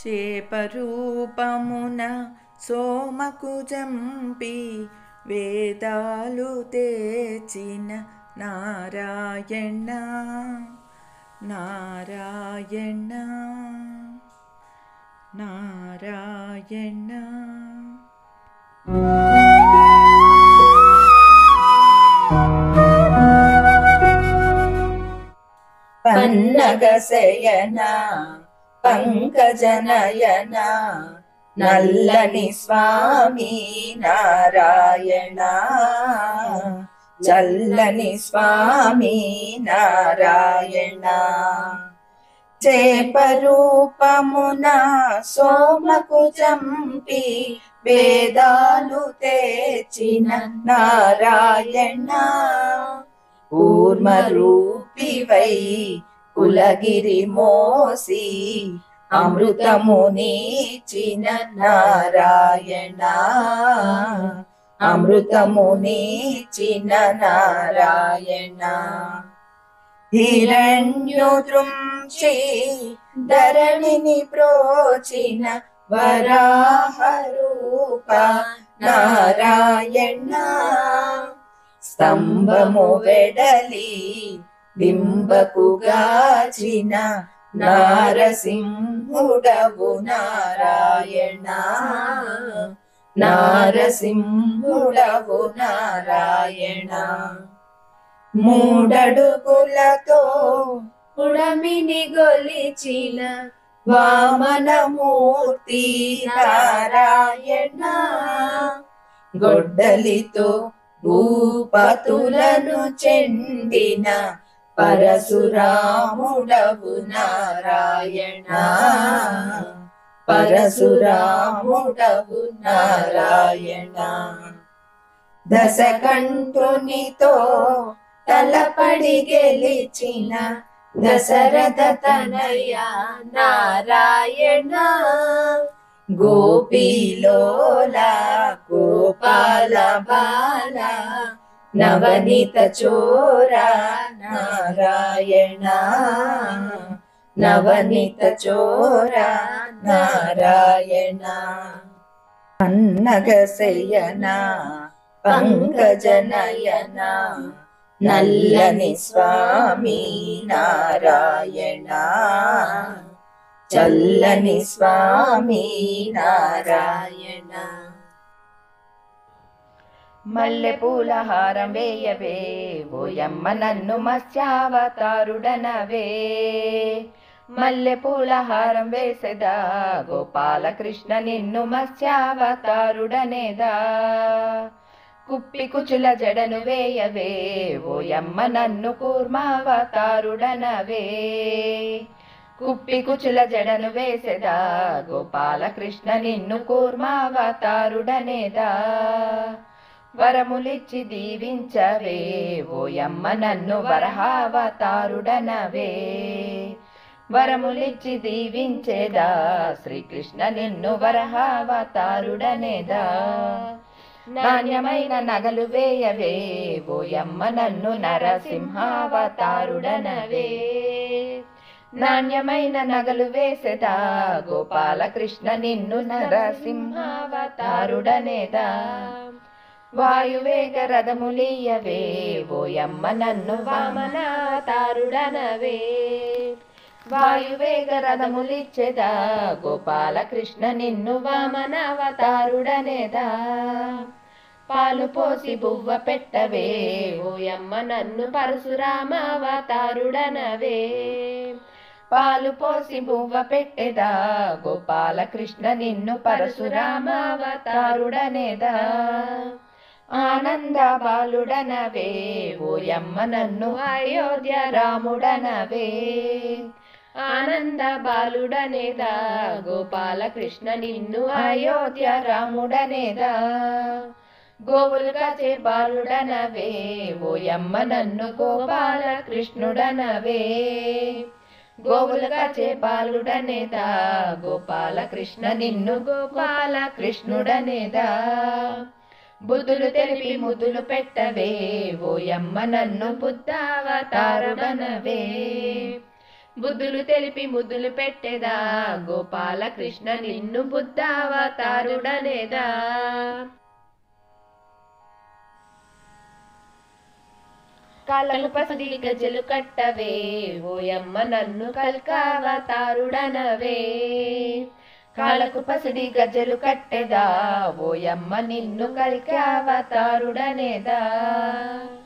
చేపరూపమున సోమకుజంపి వేదాలు తెచిన నారాయణ నారాయణ నారాయణ. పన్నగశయన పంకజనయన నల్లని స్వామి నారాయణ చల్లని స్వామి నారాయణ. చేపరూపమున సోమకుజంపి వేదాలు తెచిన నారాయణ కూర్మరూపివై కులగిరి మోసి అమృతమునిచిన నారాయణ అమృతమునిచిన నారాయణ. హిరణ్యోదృంచి ధరణిని ప్రోచిన వరాహరూప నారాయణ స్తంభము వెడలి బింబకుగాచిన నారసింహుడవు నారాయణ నారసింహుడవు నారాయణ. మూడడుగులతో ఉడమిని గొలిచిన వామనమూర్తి నారాయణ గొడ్డలితో భూపతులను చెండిన పరశురాముడవు నారాయణ పరశురాముడవు నారాయణ. దశకంఠునితో తలపడి గెలిచిన దశరథ తనయ నారాయణ గోపీలోల గోపాల బాల నవనీత చోర నారాయణ నవనీత చోర నారాయణ. పన్నగశయన పంకజనయన నల్లని స్వామి నారాయణ చల్లని స్వామి నారాయణ. మల్లెపూల హారం వేయవే ఓయమ్మ నన్ను మత్స్యావతారుడనవే మల్లెపూల హారం వేసెదా గోపాలకృష్ణ నిన్ను మత్స్యావతారుడనేదా కుప్పి కుచుల జడను వేయవే ఓయమ్మ నన్ను కూర్మావతారుడనవే కుప్పి కుచుల జడను వేసెదా గోపాలకృష్ణ నిన్ను కూర్మావతారుడనేదా వరములిచ్చి దీవించవే ఓయమ్మ నన్ను వరహావతారుడనవే వరములిచ్చి దీవించేదా శ్రీకృష్ణ నిన్ను వరహావతారుడనేదా నాణ్యమైన నగలు వేయవే ఓయమ్మ నన్ను నరసింహావతారుడనవే నాణ్యమైన నగలు వేసెదా గోపాలకృష్ణ నిన్ను నరసింహావతారుడనేదా వాయువేగ రథములియవే ఓయమ్మ నన్ను వామనావతారుడనవే వాయువేగ రథములిచ్చెదా గోపాలకృష్ణ నిన్ను వామనావతారుడనేదా పాలు పోసి బువ్వ పెట్టవే ఓయమ్మ నన్ను పరశురామావతారుడనవే పాలు పోసి బువ్వ పెట్టెదా గోపాలకృష్ణ నిన్ను పరశురామావతారుడనేదా ఆనంద బాలుడనవే ఓయమ్మ నన్ను అయోధ్య రాముడనవే ఆనంద బాలుడనేదా గోపాలకృష్ణ నిన్ను అయోధ్య రాముడనేదా గోవులు కాచే బాలుడనవే ఓయమ్మ నన్ను గోపాలకృష్ణుడనవే గోవులు కాచే బాలుడనేదా గోపాలకృష్ణ నిన్ను గోపాలకృష్ణుడనేదా బుద్ధులు తెలిపి ముద్దులు పెట్టవే ఓయమ్మ నన్ను బుద్ధావతారుడనవే బుద్ధులు తెలిపి ముద్దులు పెట్టెదా గోపాలకృష్ణ నిన్ను బుద్ధావతారుడనేదా. కాళ్ళకు పసిడి గజ్జలు కట్టవే ఓయమ్మ నన్ను కల్కావతారుడనవే. కాళ్ళకు పసిడి గజ్జలు కట్టెదా ఓయమ్మ నిన్ను కల్కావతారుడనేదా.